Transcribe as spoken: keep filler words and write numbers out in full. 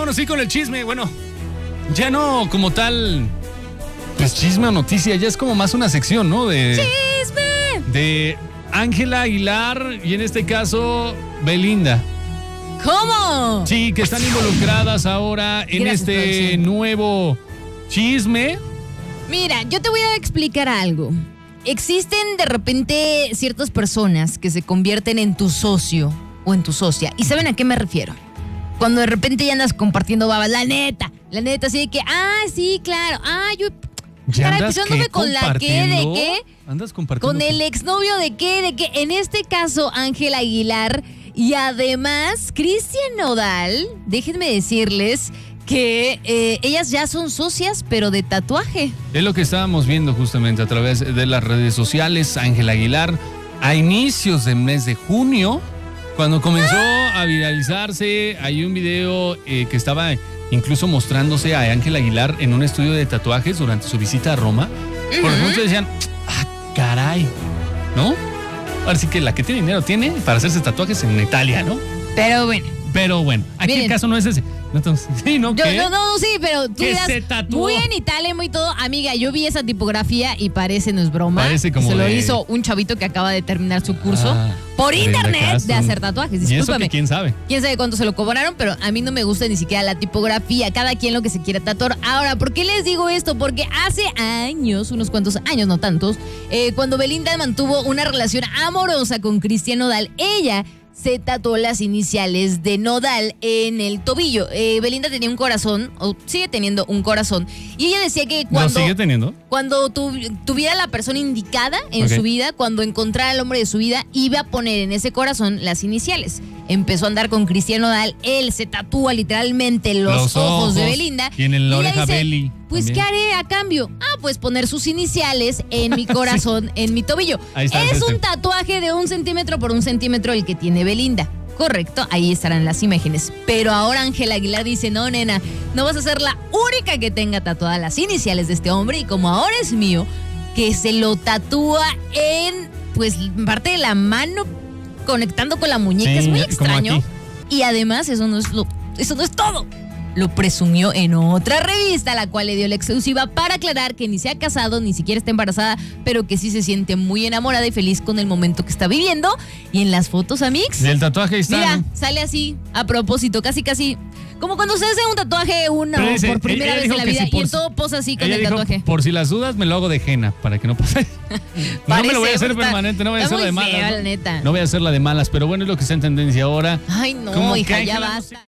vámonos sí con el chisme. Bueno, ya no como tal, pues chisme o noticia, ya es como más una sección, ¿no? De ¡Chisme! De Ángela Aguilar y en este caso Belinda. ¿Cómo? Sí, que están involucradas ahora en Gracias, este producción. nuevo chisme. Mira, yo te voy a explicar algo. Existen de repente ciertas personas que se convierten en tu socio o en tu socia. ¿Y saben a qué me refiero? Cuando de repente ya andas compartiendo babas, la neta, la neta, así de que, ah, sí, claro, ah, yo... ¿Ya caray, andas pues yo anduve qué, con la qué, de compartiendo? qué, ¿Andas compartiendo con el qué? exnovio de qué, de qué. En este caso, Ángela Aguilar y además Cristian Nodal, déjenme decirles que eh, ellas ya son socias, pero de tatuaje. Es lo que estábamos viendo justamente a través de las redes sociales. Ángela Aguilar, a inicios del mes de junio, cuando comenzó a viralizarse, hay un video eh, que estaba incluso mostrándose a Ángela Aguilar en un estudio de tatuajes durante su visita a Roma. Uh-huh. Por muchos decían, ah, caray, ¿no? Ahora sí que la que tiene dinero tiene para hacerse tatuajes en Italia, ¿no? Pero bueno. Pero bueno, aquí Miren, el caso no es ese. No, entonces, sí, ¿no? Yo, ¿Qué? no, no, sí, pero tú Que dirás, se tatuó. muy en Italia, muy todo. Amiga, yo vi esa tipografía y parece, no es broma. Parece como Se lo de... hizo un chavito que acaba de terminar su curso Ah, por Brenda internet Castro. de hacer tatuajes. ¿Y eso Discúlpame. que quién sabe? Quién sabe cuánto se lo cobraron, pero a mí no me gusta ni siquiera la tipografía. Cada quien lo que se quiera tatuar. Ahora, ¿por qué les digo esto? Porque hace años, unos cuantos años, no tantos, eh, cuando Belinda mantuvo una relación amorosa con Cristian Nodal, ella se tatuó las iniciales de Nodal en el tobillo. Eh, Belinda tenía un corazón, o sigue teniendo un corazón, y ella decía que cuando... ¿Lo sigue teniendo? Cuando tu, tuviera la persona indicada en Okay. su vida, cuando encontrara al hombre de su vida, iba a poner en ese corazón las iniciales. Empezó a andar con Cristian Nodal, él se tatúa literalmente los, Los ojos, ojos de Belinda. y en el- la ella oreja dice, Beli pues, también. ¿qué haré a cambio? Ah, pues poner sus iniciales en mi corazón, en mi tobillo. Ahí está, es es un este. tatuaje de un centímetro por un centímetro el que tiene Belinda. Correcto, ahí estarán las imágenes. Pero ahora Ángela Aguilar dice, no, nena, no vas a ser la única que tenga tatuadas las iniciales de este hombre. Y como ahora es mío, que se lo tatúa en, pues, parte de la mano, conectando con la muñeca. Sí, es muy como extraño. aquí. Y además, eso no es lo, eso no es todo. Lo presumió en otra revista, la cual le dio la exclusiva para aclarar que ni se ha casado, ni siquiera está embarazada, pero que sí se siente muy enamorada y feliz con el momento que está viviendo. Y en las fotos, amix, Del tatuaje ahí está. mira, sale así, a propósito, casi casi, como cuando se hace un tatuaje una Pero o dice, por primera ella vez dijo en la que vida, si por y en si- todo posa así con Ella el dijo, tatuaje. por si las dudas, me lo hago de henna, para que no pase. No me lo voy a hacer Parece, permanente, no voy a está hacer la de muy malas. feo, ¿no? la neta. No voy a hacer la de malas, pero bueno, es lo que está en tendencia ahora. Ay, no, Como que hija, ya Ángela no basta.